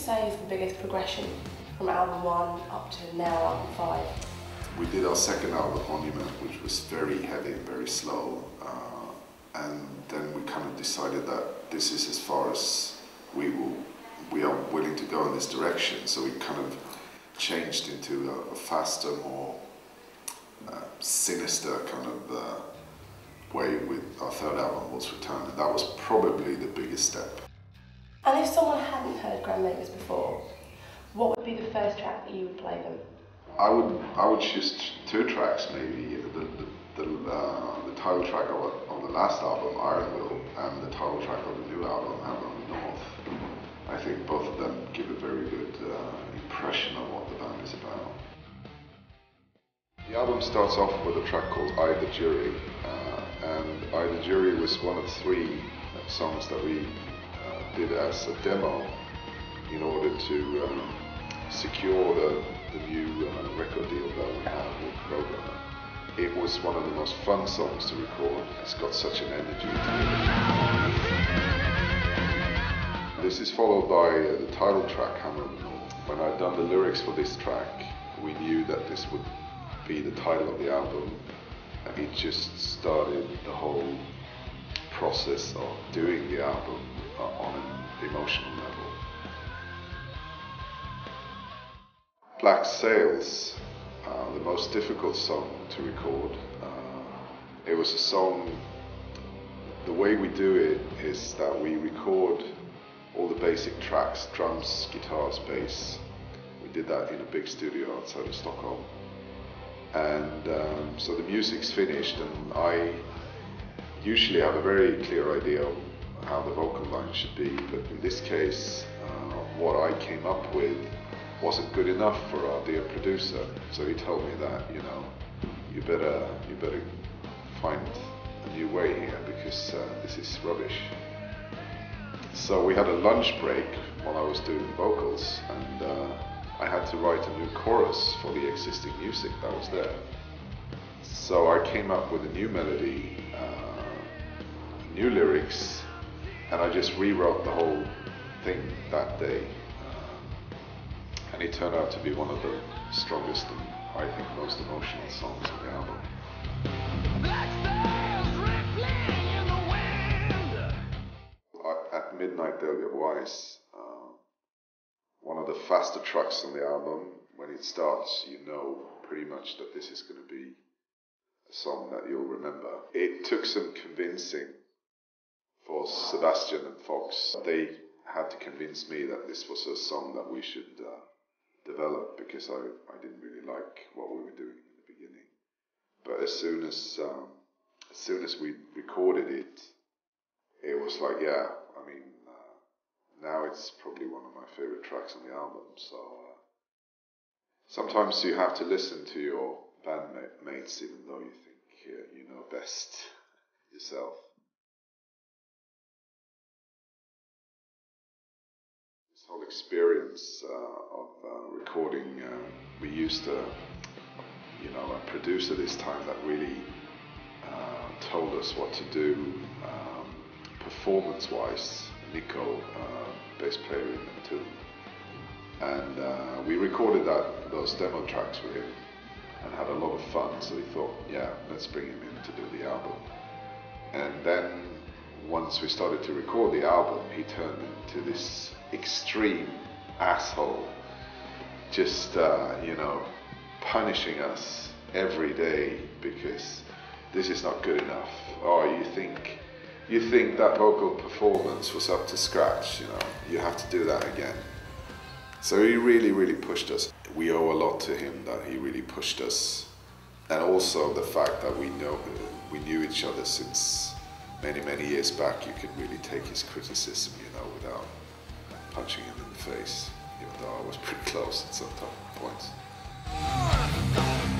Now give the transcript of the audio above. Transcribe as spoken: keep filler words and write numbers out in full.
say is the biggest progression from album one up to now album five? We did our second album, Monument, which was very heavy and very slow. Uh, and then we kind of decided that this is as far as we will, we are willing to go in this direction. So we kind of changed into a, a faster, more uh, sinister kind of uh, way with our third album, Waltz Return. And that was probably the biggest step. And if someone hadn't heard Grand Magus before, what would be the first track that you would play them? I would I would choose two tracks maybe. The the, the, uh, the title track of, of the last album, Iron Will, and the title track of the new album, Heaven on the North. I think both of them give a very good uh, impression of what the band is about. The album starts off with a track called I the Jury, uh, and I the Jury was one of three songs that we uh, did as a demo in order to um, secure the the new uh, record deal that we have with Roadrunner. It was one of the most fun songs to record. It's got such an energy to it. This is followed by uh, the title track, Hammer of the North. When I'd done the lyrics for this track, we knew that this would be the title of the album, and it just started the whole process of doing the album uh, on an emotional level. Black Sails, uh, the most difficult song to record. Uh, it was a song, the way we do it is that we record all the basic tracks, drums, guitars, bass. We did that in a big studio outside of Stockholm. And um, so the music's finished, and I usually have a very clear idea of how the vocal line should be, but in this case, uh, what I came up with wasn't good enough for our dear producer. So he told me that, you know, you better you better find a new way here, because uh, this is rubbish. So we had a lunch break while I was doing vocals, and uh, I had to write a new chorus for the existing music that was there. So I came up with a new melody, uh, new lyrics, and I just rewrote the whole thing that day. And it turned out to be one of the strongest and, I think, most emotional songs on the album. At Midnight They'll Get Wise, uh, one of the faster tracks on the album. When it starts, you know pretty much that this is going to be a song that you'll remember. It took some convincing for Sebastian and Fox. They had to convince me that this was a song that we should uh, develop, because I, I didn't really like what we were doing in the beginning. But as soon as um, as soon as we recorded it, it was like, yeah, I mean, uh, now it's probably one of my favorite tracks on the album. So uh, sometimes you have to listen to your bandmates, even though you think uh, you know best yourself. Whole experience uh, of uh, recording, uh, we used a, you know, a producer this time that really uh, told us what to do um, performance-wise. Nico, uh, bass player in them too, and uh, we recorded that those demo tracks with him and had a lot of fun. So we thought, yeah, let's bring him in to do the album. And then once we started to record the album, he turned into this extreme asshole, just uh, you know, punishing us every day because this is not good enough. Oh, you think you think that vocal performance was up to scratch? You know, you have to do that again. So he really, really pushed us. We owe a lot to him that he really pushed us, and also the fact that we know we knew each other since many, many years back. You could really take his criticism, you know, without punching him in the face, even though I was pretty close at some points.